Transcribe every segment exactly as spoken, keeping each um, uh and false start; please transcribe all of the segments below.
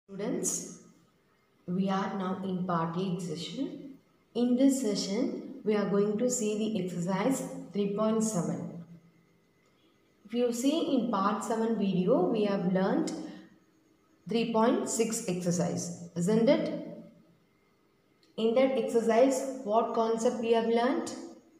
Students, we are now in part eight session. In this session, we are going to see the exercise three point seven. If you see in part seven video, we have learnt three point six exercise, isn't it? In that exercise, what concept we have learnt?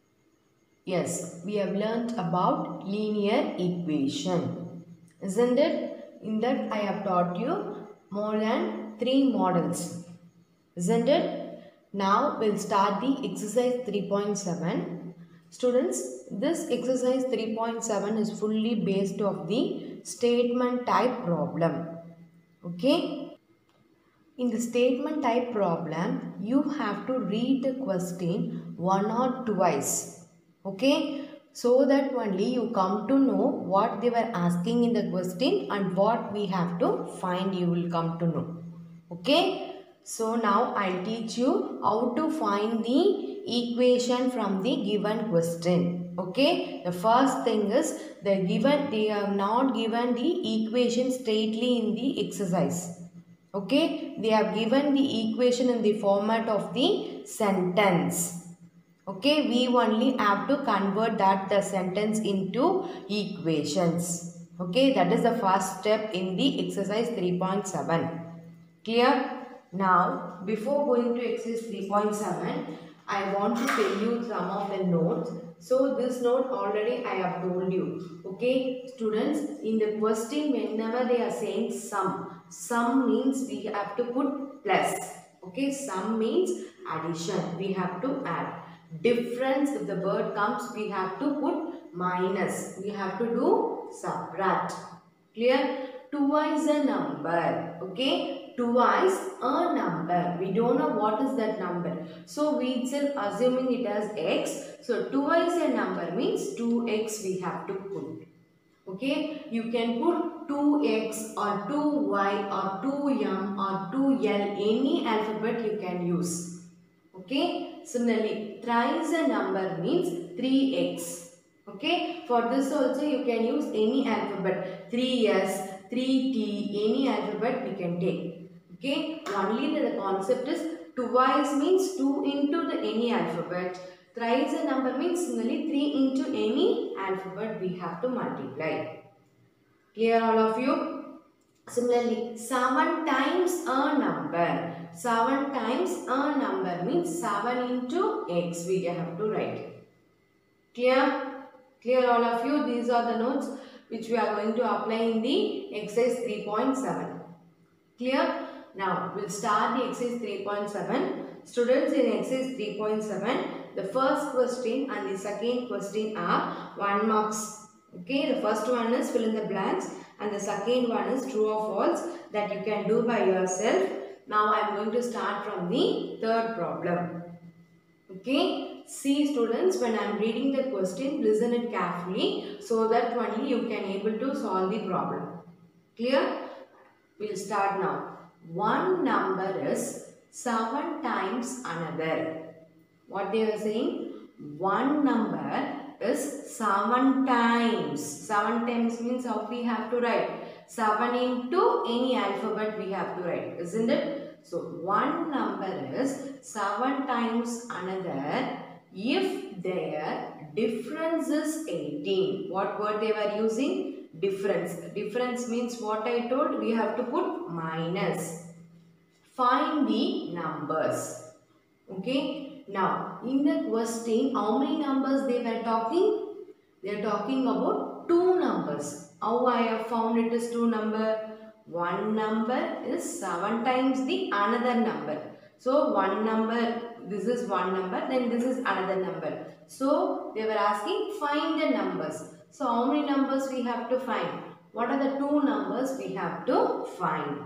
Yes, we have learnt about linear equation, isn't it? In that I have taught you more than three models, isn't it? Now we'll start the exercise three point seven. Students, this exercise three point seven is fully based off the statement type problem. Okay? In the statement type problem, you have to read the question one or twice. Okay? So that only you come to know what they were asking in the question and what we have to find, you will come to know. Okay? So now I'll teach you how to find the equation from the given question. Okay? The first thing is they given they have not given the equation straightly in the exercise. Okay? They have given the equation in the format of the sentence. Okay? We only have to convert that the sentence into equations. Okay? That is the first step in the exercise three point seven. Clear? Now, before going to exercise three point seven, I want to tell you some of the notes. So, this note already I have told you. Okay, students, in the question, whenever they are saying sum, sum means we have to put plus. Okay, sum means addition. We have to add. Difference, if the word comes, we have to put minus. We have to do subtract. Clear? Twice a number. Okay? Twice a number. We don't know what is that number. So, we itself assuming it as x. So, twice a number means two x we have to put. Okay? You can put two x or two y or two m or two l. Any alphabet you can use. Okay? Similarly, thrice a number means three x. Okay? For this also you can use any alphabet. three s, three t, any alphabet we can take. Okay? Only the concept is twice means two into the any alphabet. Thrice a number means similarly three into any alphabet we have to multiply. Clear all of you? Similarly, seven times a number. seven times a number means seven into x we have to write. Clear? Clear all of you? These are the notes which we are going to apply in the exercise three point seven. Clear? Now, we'll start the exercise three point seven. Students, in exercise three point seven, the first question and the second question are one marks. Okay, the first one is fill in the blanks and the second one is true or false that you can do by yourself. Now, I am going to start from the third problem. Okay, see students, when I am reading the question, listen it carefully so that only you can able to solve the problem. Clear? We will start now. One number is seven times another. What they are saying? One number is seven times. seven times means how we have to write? seven into any alphabet we have to write, isn't it? So, one number is seven times another if their difference is eighteen. What word they were using? Difference. Difference means what I told, we have to put minus. Find the numbers. Okay. Now, in the question, how many numbers they were talking? They are talking about two numbers. How I have found it is two number? One number is seven times the another number. So, one number, this is one number, then this is another number. So, they were asking find the numbers. So, how many numbers we have to find? What are the two numbers we have to find?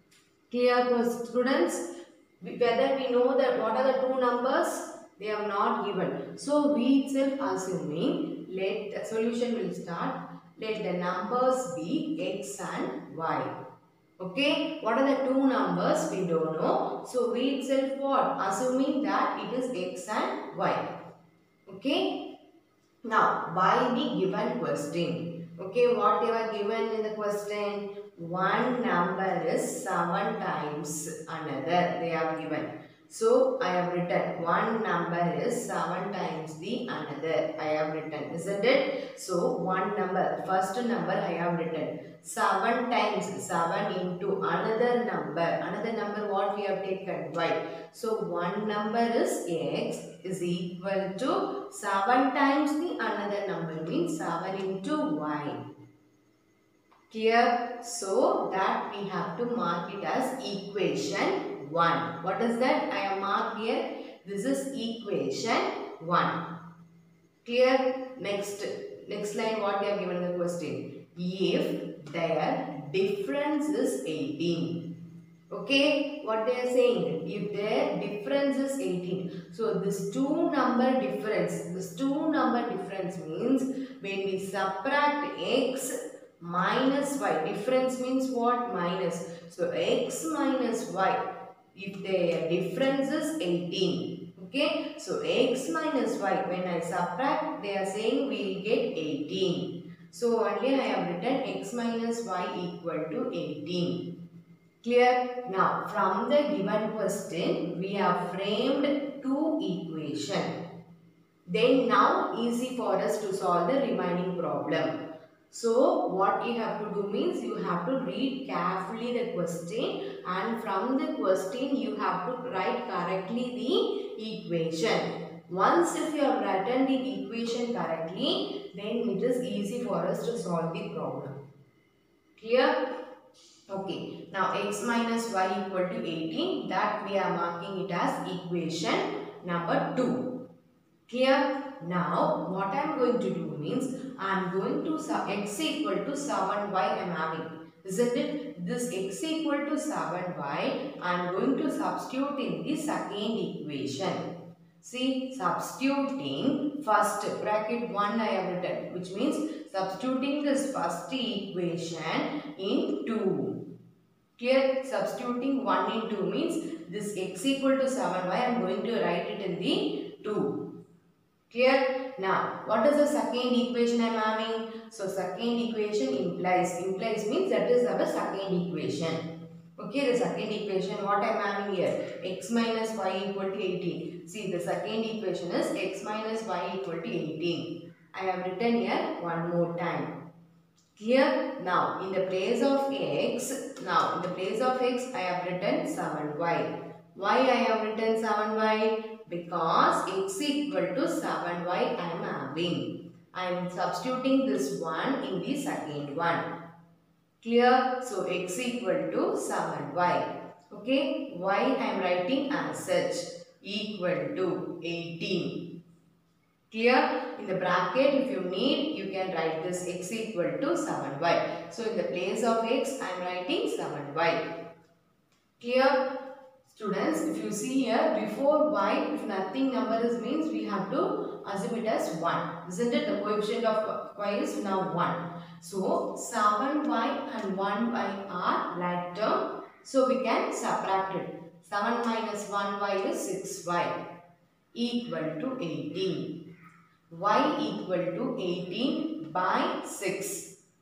Clear, students? Whether we know that what are the two numbers? They have not given. So, we itself assuming, let the solution will start. Let the numbers be x and y. Okay, what are the two numbers? We don't know. So, we itself what? Assuming that it is x and y. Okay. Now, by the given question. Okay, what they were given in the question? one number is seven times another. They are given. So I have written one number is seven times the another. I have written, isn't it? So one number, first number I have written. seven times seven into another number. Another number what we have taken? Y. So one number is x is equal to seven times the another number, means seven into y. Clear? So that we have to mark it as equation one. What is that? I have marked here. This is equation one. Clear? Next, next line what they have given in the question. If their difference is eighteen. Okay, what they are saying, if their difference is eighteen. So this two number difference, this two number difference means when we subtract x minus y, difference means what? Minus. So x minus y, if their difference is eighteen. Okay, so x minus y, when I subtract, they are saying we will get eighteen. So only I have written x minus y equal to eighteen. Clear? Now, from the given question, we have framed two equations. Then now, easy for us to solve the remaining problem. So, what you have to do means, you have to read carefully the question, and from the question, you have to write correctly the equation. Once if you have written the equation correctly, then it is easy for us to solve the problem. Clear? Okay, now x minus y equal to eighteen, that we are marking it as equation number two. Clear? Now, what I am going to do means, I am going to, x equal to seven y I am having. Isn't it? This x equal to seven y, I am going to substitute in the second equation. See, substituting first bracket one I have written, which means substituting this first equation in two. Clear? Substituting one in two means this x equal to seven y, I am going to write it in the two. Clear? Now, what is the second equation I am having? So, second equation implies. Implies means that is our second equation. Okay, the second equation, what I am having here? X minus y equal to eighteen. See, the second equation is x minus y equal to eighteen. I have written here one more time. Clear? Now, in the place of x, now in the place of x, I have written seven y. Why I have written seven y? Because x equal to seven y I am having. I am substituting this one in the second one. Clear? So, x equal to seven y. Okay, y I am writing as such, equal to eighteen. Clear? In the bracket, if you need, you can write this x equal to seven y. So, in the place of x, I am writing seven y. Clear? Students, if you see here, before y, if nothing number is means, we have to assume it as one. Isn't it? The coefficient of y is now one. So, seven y and one y are like term. So, we can subtract it. seven minus one y is six y equal to eighteen. Y equal to eighteen by six.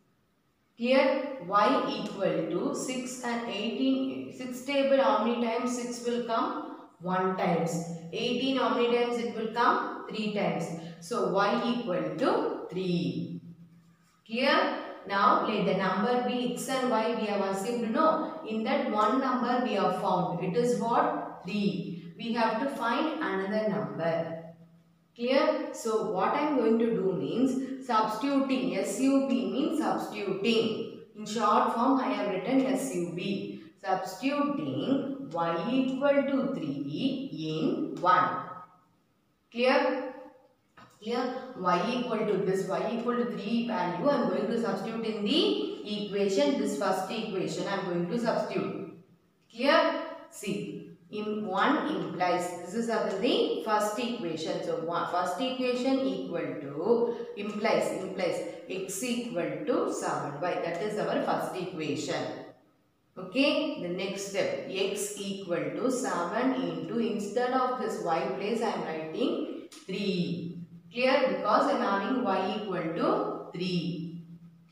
Here y equal to six and eighteen. six table how many times six will come? one times. eighteen how many times it will come? three times. So y equal to three. Clear? Now let the number be x and y we have assumed. No. In that one number we have found. It is what? three. We have to find another number. Clear? So what I am going to do means substituting. S U B means substituting. In short form I have written S U B. Substituting y equal to three in one. Clear? Clear? Y equal to this y equal to three value I am going to substitute in the equation. This first equation I am going to substitute. Clear? See. In one implies, this is the first equation. So, one, first equation equal to, implies, implies x equal to seven y. That is our first equation. Okay, the next step, x equal to seven into, instead of this y place, I am writing three. Clear? Because I am having y equal to three.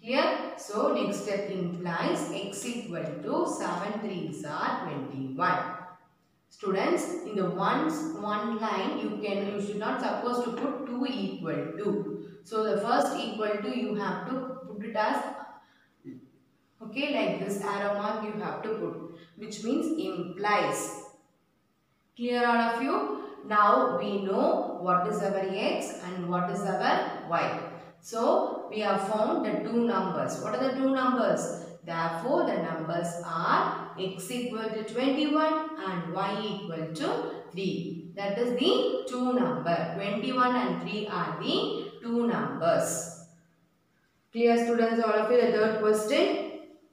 Clear? So next step implies x equal to seven threes are twenty-one. Students, in the ones one line you can you should not suppose to put two equal to. So the first equal to you have to put it as, okay, like this arrow mark you have to put, which means implies. Clear all of you? Now we know what is our x and what is our y. So we have found the two numbers. What are the two numbers? Therefore the numbers are x equal to twenty-one and y equal to three. That is the two number. twenty-one and three are the two numbers. Clear students, all of you? The third question.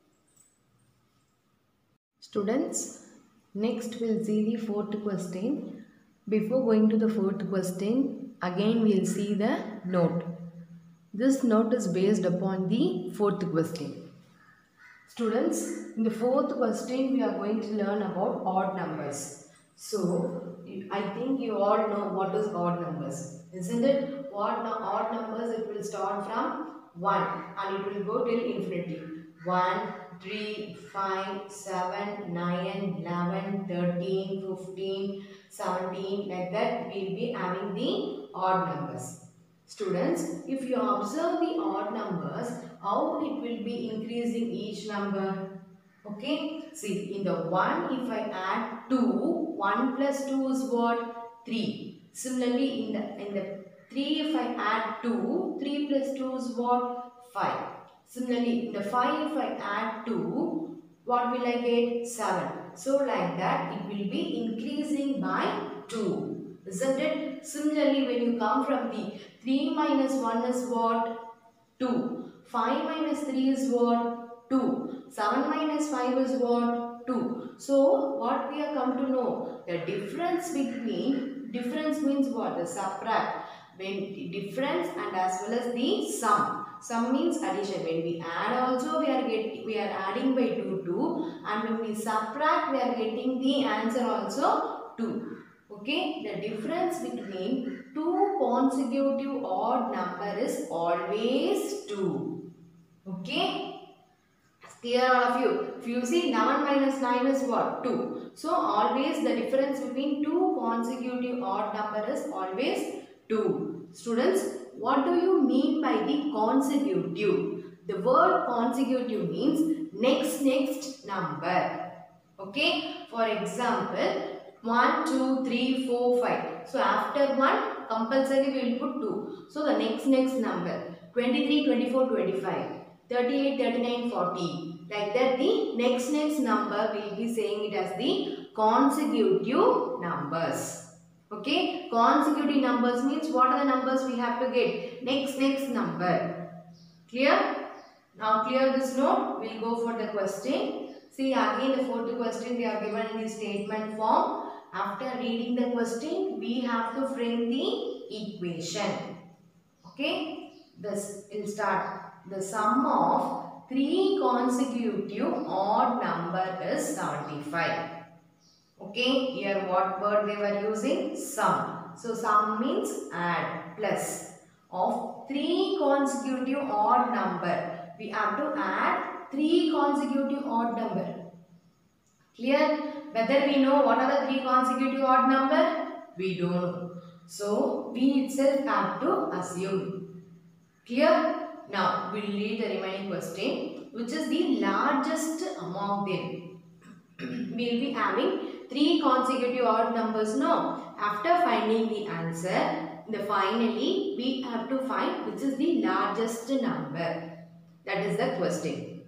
Students, next we'll see the fourth question. Before going to the fourth question, again we'll see the note. This note is based upon the fourth question. Students, in the fourth question we are going to learn about odd numbers. So, I think you all know what is odd numbers, isn't it? What odd numbers, it will start from one and it will go till infinity. one, three, five, seven, nine, eleven, thirteen, fifteen, seventeen, like that we will be having the odd numbers. Students, if you observe the odd numbers, how it will be increasing each number? Okay, see, in the one, if I add two, one plus two is what? three. Similarly, in the, in the three, if I add two, three plus two is what? five. Similarly, in the five, if I add two, what will I get? seven. So, like that, it will be increasing by two. Isn't it? Similarly, when you come from the three minus one is what? two. five minus three is what? two. seven minus five is what? two. So, what we have come to know? The difference between, difference means what? The subtract. When the difference and as well as the sum. Sum means addition. When we add also we are getting, we are adding by two, two. And when we subtract we are getting the answer also two. Okay, the difference between two consecutive odd number is always two. Okay, clear all of you? If you see eleven minus nine is what? two. So always the difference between two consecutive odd number is always two. Students, what do you mean by the consecutive? The word consecutive means next next number. Okay, for example, one, two, three, four, five. So after one, compulsory we will put two. So the next next number, twenty-three, twenty-four, twenty-five, thirty-eight, thirty-nine, forty. Like that the next next number we will be saying it as the consecutive numbers. Okay, consecutive numbers means what are the numbers we have to get? Next next number. Clear? Now clear this note, we will go for the question. See again the fourth question we are given in the statement form. After reading the question, we have to frame the equation. Okay, this will start. The sum of three consecutive odd number is seventy-five. Okay, here what word they were using? Sum. So sum means add, plus. Of three consecutive odd number, we have to add three consecutive odd number. Clear? Whether we know what are the three consecutive odd number? We don't know. So, we itself have to assume. Clear? Now, we will read the remaining question. Which is the largest among them? We will be having three consecutive odd numbers now. After finding the answer, the finally, we have to find which is the largest number. That is the question.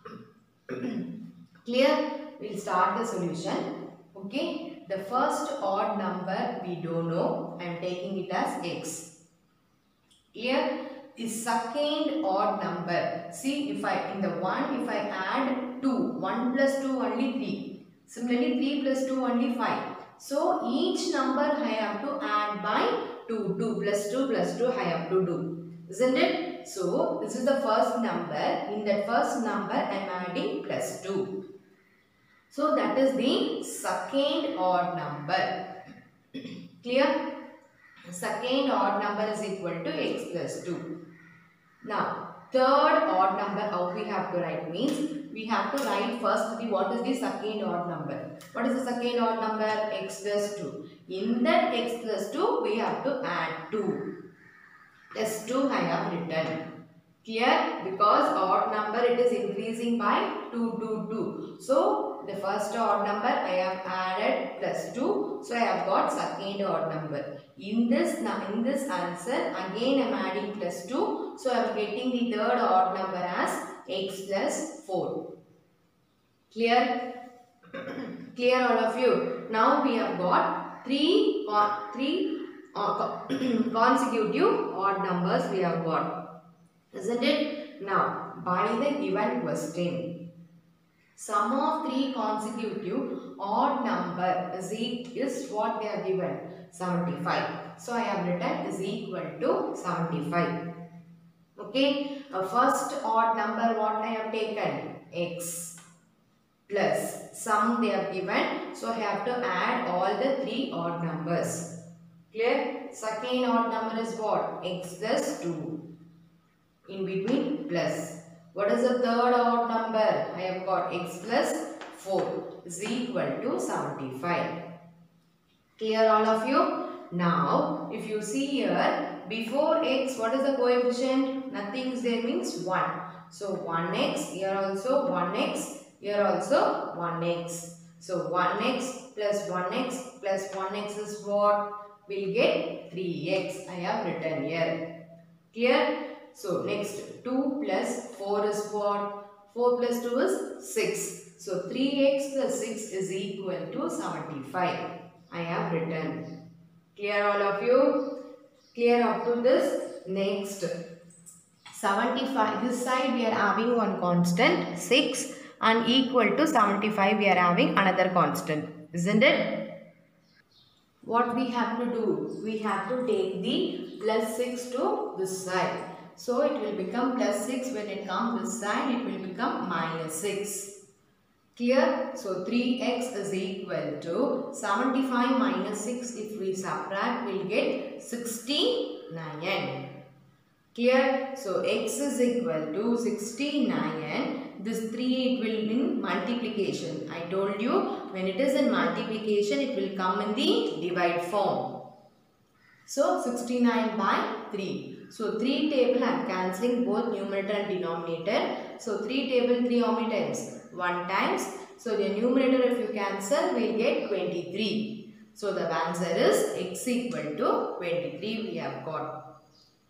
Clear? We will start the solution. Okay. The first odd number we don't know. I am taking it as x. Clear? The second odd number. See, if I in the one, if I add two, one plus two only three. Similarly, three plus two only five. So, each number I have to add by two. two plus two plus two I have to do. Isn't it? So, this is the first number. In that first number, I am adding plus two. So, that is the second odd number. Clear? Second odd number is equal to x plus two. Now, third odd number, how we have to write means we have to write first the what is the second odd number. What is the second odd number? X plus two. In that x plus two we have to add two. Plus two I have written. Clear? Because odd number it is increasing by two, two, two. So the first odd number I have added plus two. So I have got second odd number. In this, in this answer again I am adding plus two. So I am getting the third odd number as x plus four. Clear? Clear all of you? Now we have got three, three uh, consecutive odd numbers we have got. Isn't it? Now, by the given question, sum of three consecutive odd number is, is what they are given, seventy-five. So, I have written is equal to seventy-five. Okay. A first odd number what I have taken? X plus sum they have given. So, I have to add all the three odd numbers. Clear? Second odd number is what? X plus two. In between plus. What is the third odd number? I have got x plus four is equal to seventy-five. Clear all of you? Now, if you see here, before x, what is the coefficient? Nothing is there means one. So, one x, here also one x, here also one x. So, one x plus one x plus one x is what? We'll get three x. I have written here. Clear? So, next two plus four is what? four plus two is six. So, three x plus six is equal to seventy-five. I have written. Clear all of you? Clear up to this? Next. seventy-five. This side we are having one constant six and equal to seventy-five we are having another constant. Isn't it? What we have to do? We have to take the plus six to this side. So, it will become plus six. When it comes this side, it will become minus six. Clear? So, three x is equal to seventy-five minus six. If we subtract, we will get sixty-nine. Clear? So, x is equal to sixty-nine. This three, it will in multiplication. I told you, when it is in multiplication, it will come in the divide form. So, sixty-nine by three. So, three table I am cancelling both numerator and denominator. So, three table three how many times? one times. So, the numerator if you cancel we will get twenty-three. So, the answer is x equal to twenty-three we have got.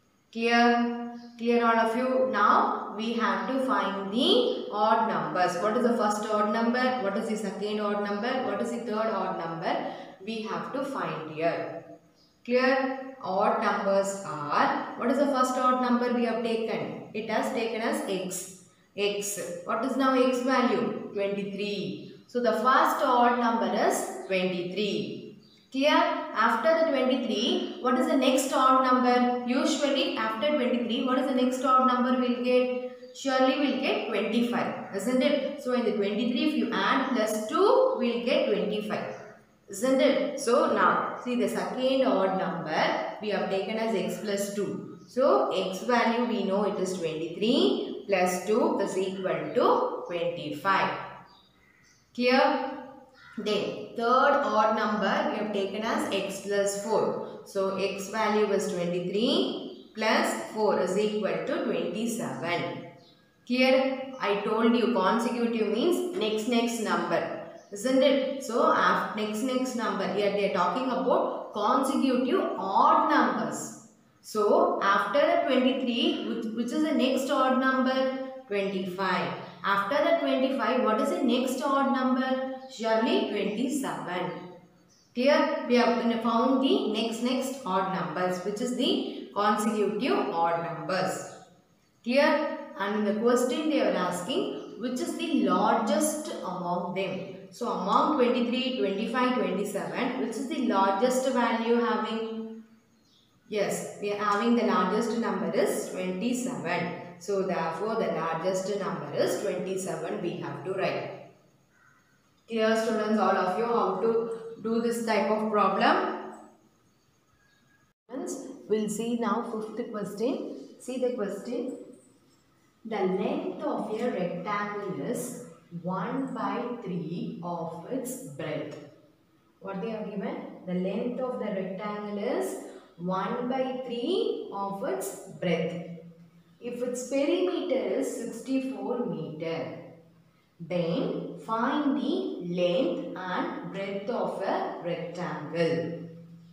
Clear? Clear all of you? Now, we have to find the odd numbers. What is the first odd number? What is the second odd number? What is the third odd number? We have to find here. Clear? Odd numbers are, what is the first odd number we have taken? It has taken as x. X. What is now x value? twenty-three. So, the first odd number is twenty-three. Clear? After the twenty-three, what is the next odd number? Usually, after twenty-three, what is the next odd number we will get? Surely we will get twenty-five. Isn't it? So, in the twenty-three, if you add plus two, we will get twenty-five. Isn't it? So, now, see the second odd number we have taken as x plus two. So, x value we know it is twenty-three plus two is equal to twenty-five. Clear? Then, third odd number we have taken as x plus four. So, x value is twenty-three plus four is equal to twenty-seven. Clear? I told you consecutive means next next number. Isn't it? So, after next next number, here they are talking about consecutive odd numbers. So, after the twenty-three, which, which is the next odd number? twenty-five. After the twenty-five, what is the next odd number? Surely twenty-seven. Clear? We have found the next next odd numbers, which is the consecutive odd numbers. Clear? And in the question they are asking, which is the largest among them? So, among twenty-three, twenty-five, twenty-seven, which is the largest value having? Yes, we are having the largest number is twenty-seven. So, therefore, the largest number is twenty-seven we have to write. Clear students, all of you, how to do this type of problem? We'll see now fifth question. See the question. The length of a rectangle is one by three of its breadth. What they have given? The length of the rectangle is one by three of its breadth. If its perimeter is sixty-four meter, then find the length and breadth of a rectangle.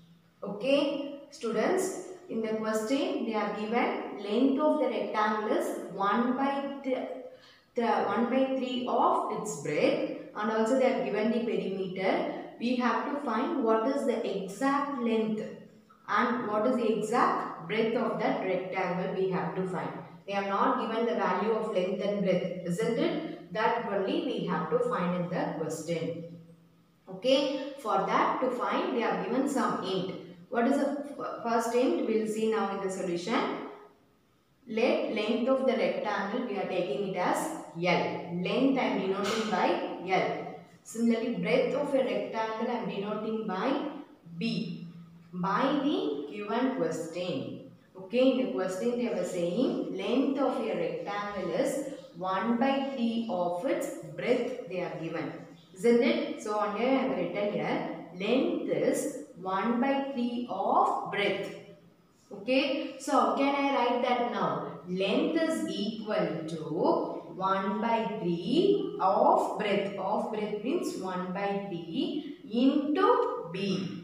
Okay, students, in the question they are given length of the rectangle is one by one by three of its breadth, and also they are given the perimeter. We have to find what is the exact length and what is the exact breadth of that rectangle we have to find. They have not given the value of length and breadth, isn't it? That only we have to find in the question. Okay, for that to find they have given some hint. What is the first hint? We will see now in the solution. Let length of the rectangle, we are taking it as L. Length I am denoting by L. Similarly, breadth of a rectangle I am denoting by B. By the given question. Okay, in the question they were saying length of a rectangle is one by three of its breadth they are given. Isn't it? So, on here I have written here length is one by three of breadth. Okay, so how can I write that now? Length is equal to one by three of breadth. Of breadth means one by three into B.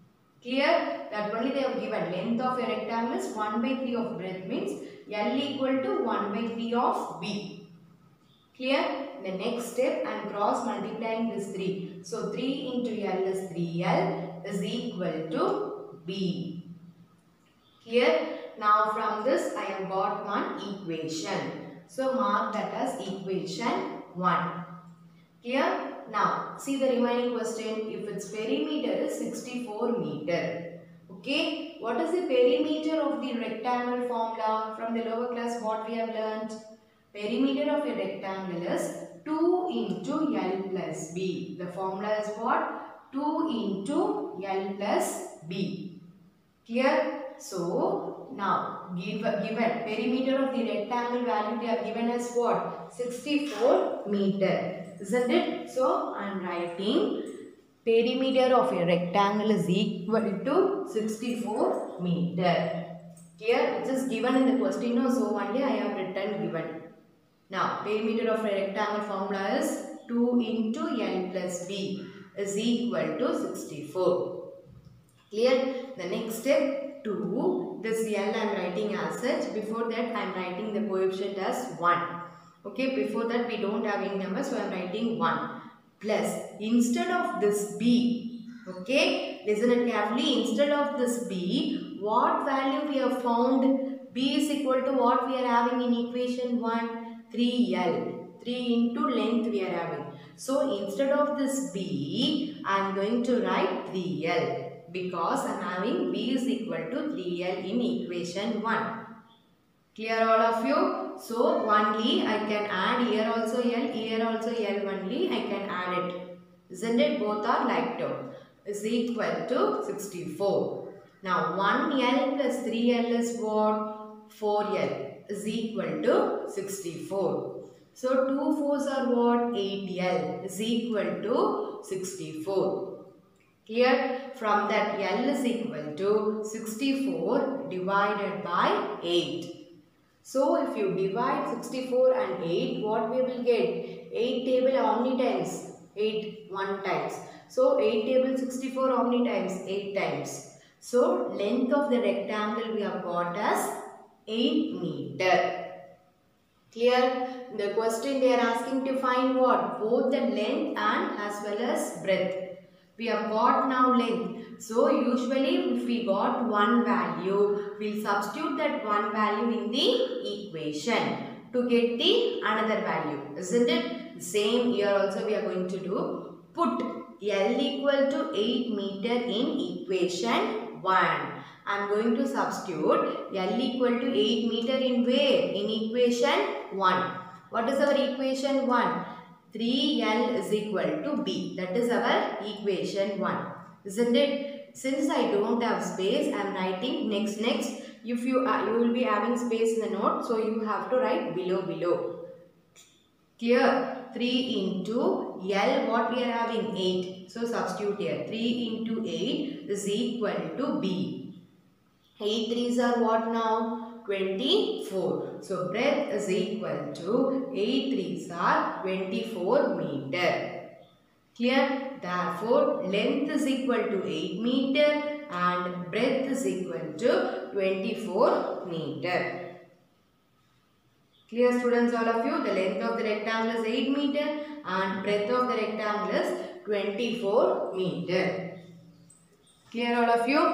Clear? That only they have given. Length of a rectangle is one by three of breadth means L equal to one by three of B. Clear? The next step I am cross multiplying this three. So three into L is three L is equal to B. Clear? Now from this I have got one equation. So mark that as equation one. Clear? Now see the remaining question. If its perimeter is sixty-four meter. Okay. What is the perimeter of the rectangle formula? From the lower class what we have learnt? Perimeter of a rectangle is two into L plus B. The formula is what? two into L plus B. Clear? So, now give, given perimeter of the rectangle value they are given as what? sixty-four meter. Isn't it? So, I am writing perimeter of a rectangle is equal to sixty-four meter. Clear? Which is given in the question. No, so only I have written given. Now, perimeter of a rectangle formula is two into L plus B is equal to sixty-four. Clear? The next step, two. This L I am writing as such. Before that, I am writing the coefficient as one. Okay, before that we don't have any number, so I am writing one. Plus, instead of this B, okay, listen it carefully, instead of this B, what value we have found? B is equal to what we are having in equation one? three L. three into length we are having. So, instead of this B, I am going to write three L. Because I am having B is equal to three L in equation one. Clear all of you? So, only I can add here also L, here also L only I can add it. Isn't it? Both are like term. Is equal to sixty-four. Now, one L plus three L is what? four L is equal to sixty-four. So, two fours are what? eight L is equal to sixty-four. Clear? From that L is equal to sixty-four divided by eight. So if you divide sixty-four and eight, what we will get? eight table how many times? eight one times. So eight table sixty-four how many times? eight times. So length of the rectangle we have got as eight meter. Clear? The question they are asking to find what? Both the length and as well as breadth. We have got now length. So, usually if we got one value, we will substitute that one value in the equation to get the another value. Isn't it? Same here also we are going to do. Put L equal to eight meter in equation one. I am going to substitute L equal to eight meter in where? In equation one. What is our equation one? three L is equal to B. That is our equation one. Isn't it? Since I don't have space, I am writing next next If you uh, you will be having space in the note, so you have to write below below. Clear? three into L, what we are having? eight. So substitute here. three into eight is equal to B. eight threes are what now? twenty-four. So breadth is equal to eight threes are twenty-four meter. Clear? Therefore, length is equal to eight meter and breadth is equal to twenty-four meter. Clear, students, all of you? The length of the rectangle is eight meter and breadth of the rectangle is twenty-four meter. Clear, all of you?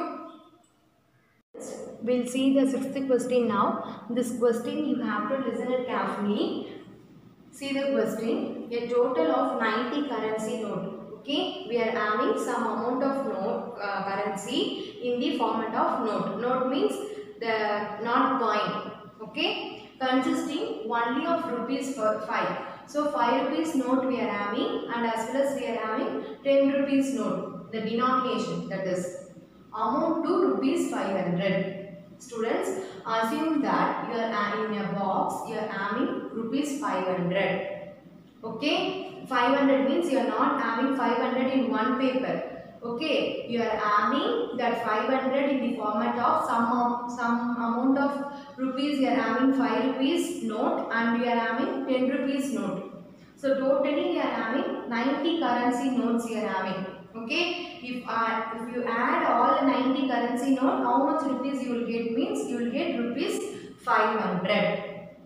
We'll see the sixth question now. This question you have to listen it carefully. See the question. A total of ninety currency note. Okay, we are having some amount of note uh, currency in the format of note. Note means the not coin. Okay. Consisting only of rupees for five. So five rupees note we are having, and as well as we are having ten rupees note. The denomination, that is amount to rupees five hundred. Students, assume that you are in a box, you are having rupees five hundred. Okay, five hundred means you are not having five hundred in one paper. Okay, you are having that five hundred in the format of some, some amount of rupees. You are having five rupees note and you are having ten rupees note. So totally you are having ninety currency notes you are having. Okay, if, uh, if you add all the ninety currency note, how much rupees you will get means you will get rupees five hundred.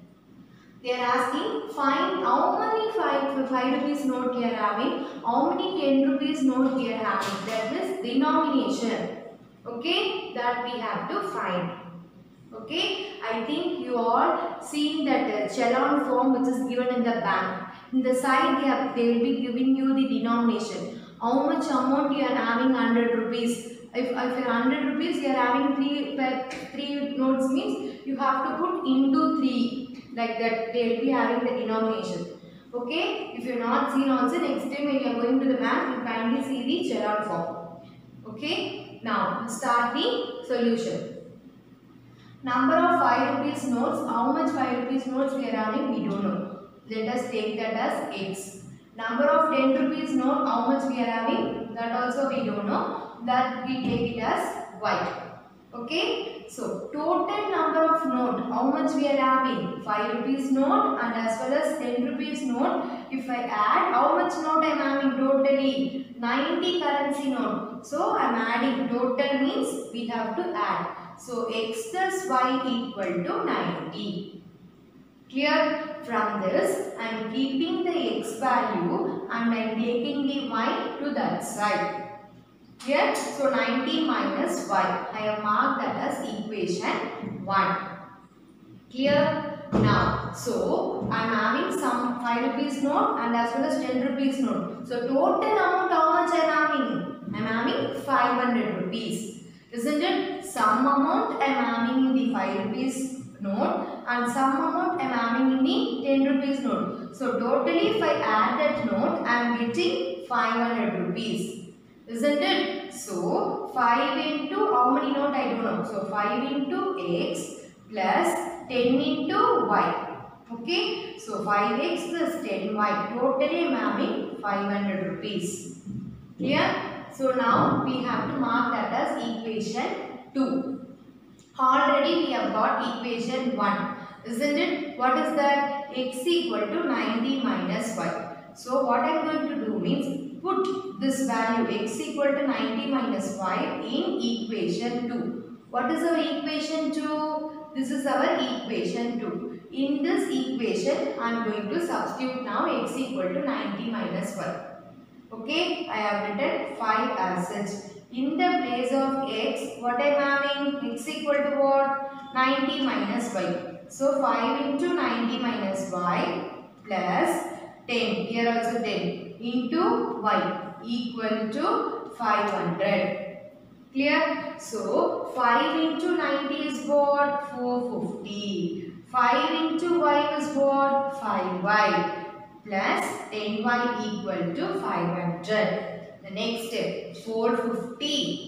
They are asking find how many five, five rupees note you are having, how many ten rupees note you are having. That is denomination. Okay, that we have to find. Okay, I think you all seen that uh, challan form which is given in the bank. In the side they, have, they will be giving you the denomination. How much amount you are having? one hundred rupees. If, if one hundred rupees you are having three, three notes means you have to put into three. Like that they will be having the denomination. Okay, if you are not seen also, next time when you are going to the bank, you kindly see the challan form. Okay, now start the solution. Number of five rupees notes, how much five rupees notes we are having, we don't know. Let us take that as X. Number of ten rupees note, how much we are having, that also we don't know. That we take it as Y. Okay, so total number of note, how much we are having? five rupees note and as well as ten rupees note. If I add, how much note I am having totally? ninety currency note. So I am adding, total means we have to add. So X plus Y equal to ninety. Clear? From this, I am keeping the X value and I am taking the Y to that side. Here, so ninety minus Y. I have marked that as equation one. Clear? Now, so I am having some five rupees note and as well as ten rupees note. So total amount how much I am having? I am having five hundred rupees. Isn't it? Some amount I am having in the five rupees note and some amount I am having in the ten rupees note. So totally if I add that note, I am getting five hundred rupees. Isn't it? So five into how many note I don't know. So five into X plus ten into Y. Okay. So five X plus ten Y. Totally I am having five hundred rupees. Clear? So now we have to mark that as equation two. Already we have got equation one. Isn't it? What is that? X equal to ninety minus Y. So what I am going to do means put this value X equal to ninety minus Y in equation two. What is our equation two? This is our equation two. In this equation, I am going to substitute now X equal to ninety minus Y. Okay, I have written five as such. In the place of X, what I am having? X equal to what? ninety minus Y. So five into ninety minus Y plus ten. Here also ten. Into Y equal to five hundred. Clear? So five into ninety is what? four fifty. five into Y is what? five Y. Plus ten Y equal to five hundred. The next step, four fifty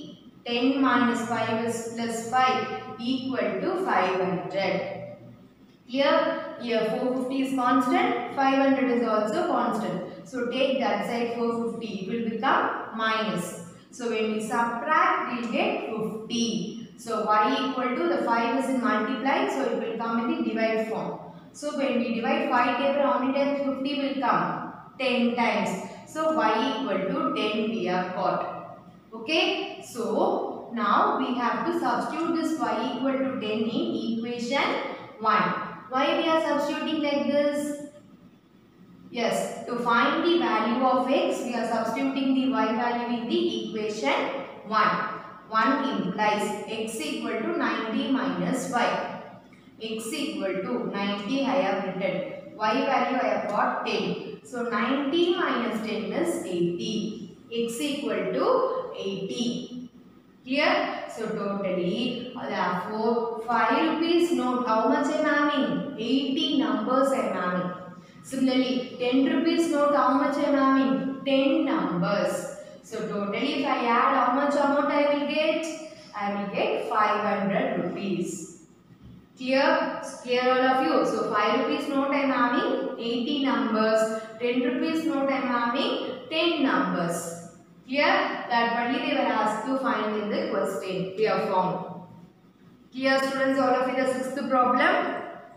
ten minus five is plus five equal to five hundred. Here, here four hundred fifty is constant, five hundred is also constant. So take that side four hundred fifty, it will become minus. So when we subtract, we will get fifty. So y equal to, the five is in multiply, so it will come in the divide form. So when we divide five table, how many times fifty will come? ten times. So y equal to ten we have got. Okay. So now we have to substitute this y equal to ten in equation one. Why we are substituting like this? Yes, to find the value of x, we are substituting the y value in the equation one. one implies x equal to ninety minus five. X equal to ninety I have written. Y value I have got ten. So ninety minus ten is eighty. X equal to eighty. Clear? So totally, therefore, five rupees note, how much I am having? eighty numbers I am having. Similarly, ten rupees note, how much I am having? ten numbers. So totally, if I add, how much amount I will get? I will get five hundred rupees. Clear? Clear all of you? So five rupees note I am having eighty numbers. ten rupees note I am having ten numbers. Clear? That only they were asked to find in the question clear form. Clear students, all of you, the sixth problem?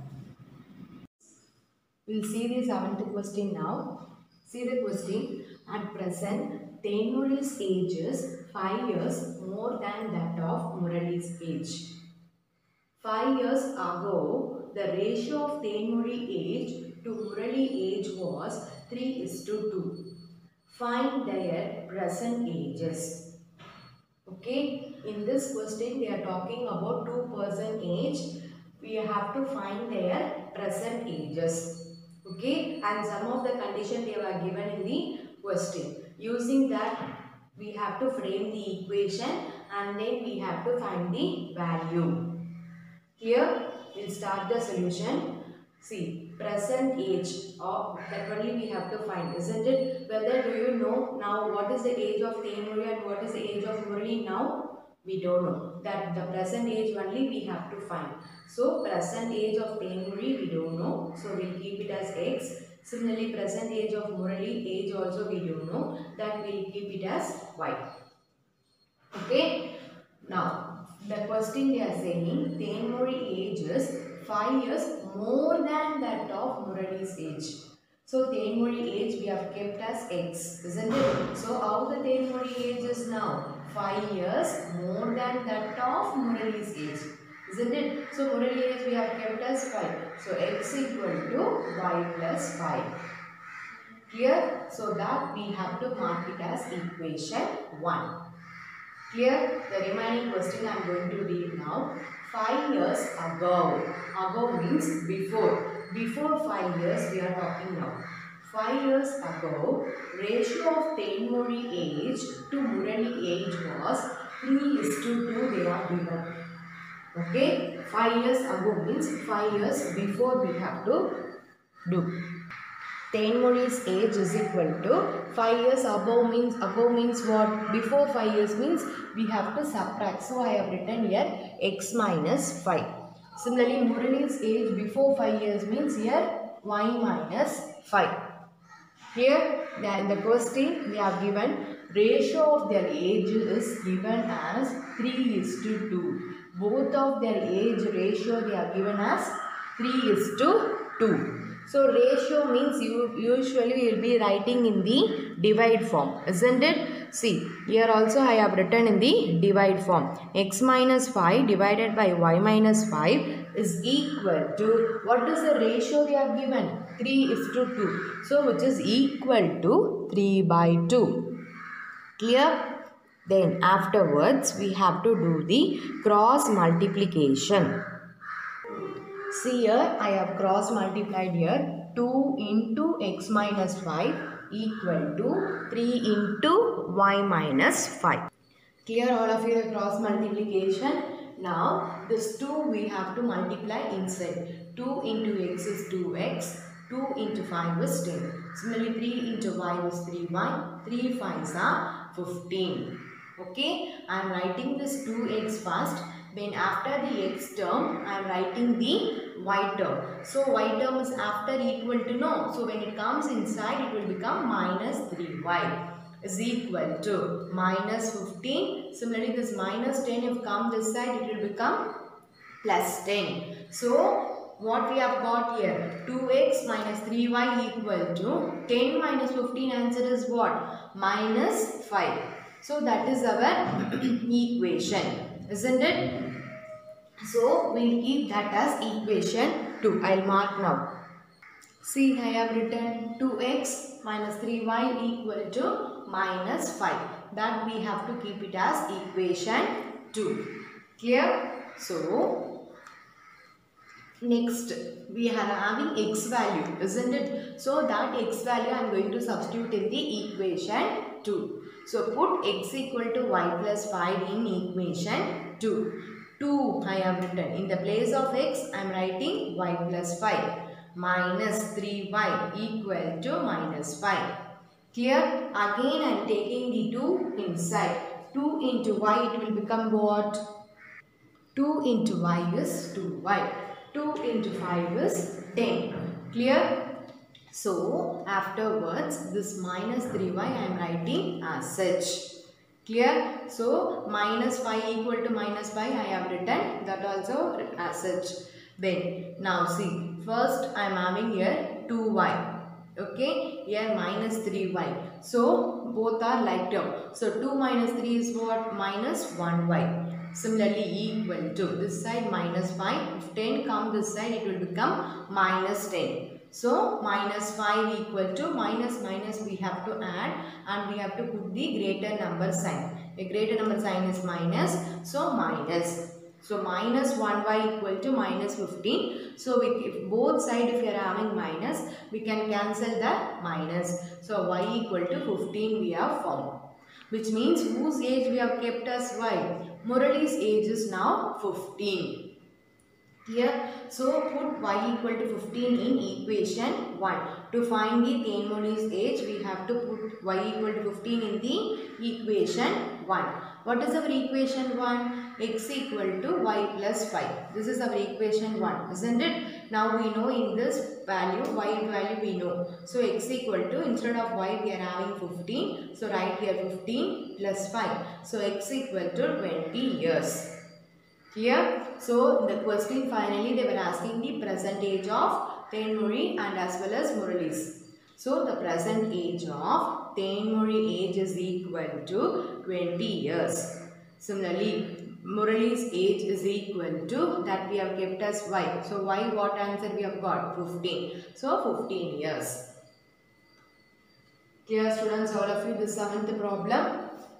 We will see the seventh question now. See the question. At present, Tenmozhi's age is five years more than that of Murali's age. Five years ago, the ratio of Tenmozhi age to Murali age was three is to two. Find their present ages. Okay, in this question they are talking about two person age. We have to find their present ages. Okay, and some of the conditions they were given in the question. Using that, we have to frame the equation and then we have to find the value. Here, we'll start the solution. See, present age, or that only we have to find, isn't it? Whether do you know now what is the age of Tenmozhi and what is the age of Murali now? We don't know. That the present age only we have to find. So, present age of Tenmozhi we don't know. So, we'll keep it as x. Similarly, present age of Murali age also we don't know. That we'll keep it as y. Okay. Now, the question they are saying, Tenmozhi age is five years more than that of Murali's age. So, Tenmozhi age we have kept as x, isn't it? So, how the Tenmozhi age is now? five years more than that of Murali's age, isn't it? So, Murali age we have kept as five. So, x equal to y plus five. Clear? So, that we have to mark it as equation one. Clear? The remaining question I am going to read now. five years ago. Ago means before. Before five years we are talking now. five years ago, ratio of Tenmozhi age to Murali age was three is to two they are given. Okay? five years ago means five years before we have to do. Tenmozhi's age is equal to five years above means, above means what? Before five years means we have to subtract. So, I have written here x minus five. Similarly, Murali's age before five years means here y minus five. Here, in the question they have given ratio of their age is given as three is to two. Both of their age ratio they are given as three is to two. So, ratio means you usually we will be writing in the divide form, isn't it? See, here also I have written in the divide form. X minus five divided by y minus five is equal to, what is the ratio they have given? three is to two. So, which is equal to three by two. Clear? Then afterwards, we have to do the cross multiplication. See here, I have cross multiplied here. two into x minus five equal to three into y minus five. Clear all of you the cross multiplication? Now, this two we have to multiply inside. two into x is two x. two into five is ten. Similarly, three into y is three y. three fives are fifteen. Okay, I am writing this two x first. Then after the x term, I am writing the y term. So y term is after equal to no. So when it comes inside, it will become minus three y is equal to minus fifteen. Similarly, this minus ten, if come this side, it will become plus ten. So what we have got here? two x minus three y equal to ten minus fifteen. Answer is what? Minus five. So that is our equation, isn't it? So we'll keep that as equation two. I'll mark now. See, I have written two x minus three y equal to minus five. That we have to keep it as equation two. Clear? So, next we are having x value, isn't it? So that x value I am going to substitute in the equation two. So put x equal to y plus five in equation two. two I have written. In the place of x I am writing y plus five. Minus three y equal to minus five. Clear? Again I am taking the two inside. two into y, it will become what? two into y is two y. two into five is ten. Clear? So, afterwards, this minus three y I am writing as such. Clear? So, minus five equal to minus five I have written that also as such. Then, now see, first I am having here two y. Okay, here minus three y. So, both are like term. So, two minus three is what? Minus one y. Similarly, equal to this side minus five. If ten come this side, it will become minus ten. So, minus five equal to minus minus we have to add and we have to put the greater number sign. A greater number sign is minus. So, minus. So, minus one y equal to minus fifteen. So, we, if both sides if we are having minus, we can cancel the minus. So, y equal to fifteen we have found. Which means whose age we have kept as y? Murali's age is now fifteen. Here, so put y equal to fifteen in equation one. To find the Tenmozhi's age, we have to put y equal to fifteen in the equation one. What is our equation one? X equal to y plus five. This is our equation one, isn't it? Now we know in this value, y value we know. So x equal to, instead of y we are having fifteen. So write here fifteen plus five. So x equal to twenty years. Here, so in the question finally they were asking the present age of Tenmozhi and as well as Murali's. So the present age of Tenmozhi age is equal to twenty years. Similarly, Murali's age is equal to that we have kept as y. So y, what answer we have got? fifteen. So fifteen years. Clear students, all of you, the seventh problem.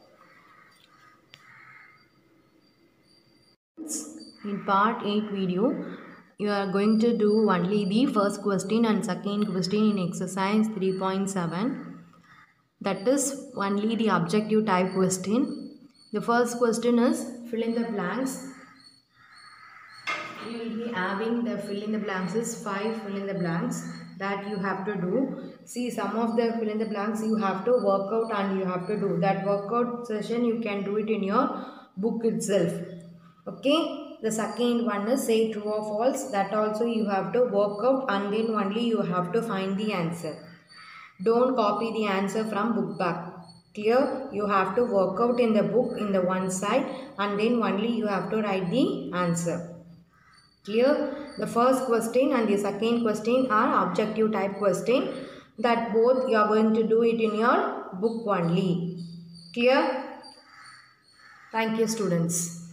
In part eight video, you are going to do only the first question and second question in exercise three point seven. That is only the objective type question. The first question is fill in the blanks. You will be having the fill in the blanks is five fill in the blanks that you have to do. See, some of the fill in the blanks you have to work out and you have to do. That workout session you can do it in your book itself. Okay. The second one is say true or false. That also you have to work out and then only you have to find the answer. Don't copy the answer from book back. Clear? You have to work out in the book in the one side and then only you have to write the answer. Clear? The first question and the second question are objective type question. That both you are going to do it in your book only. Clear? Thank you students.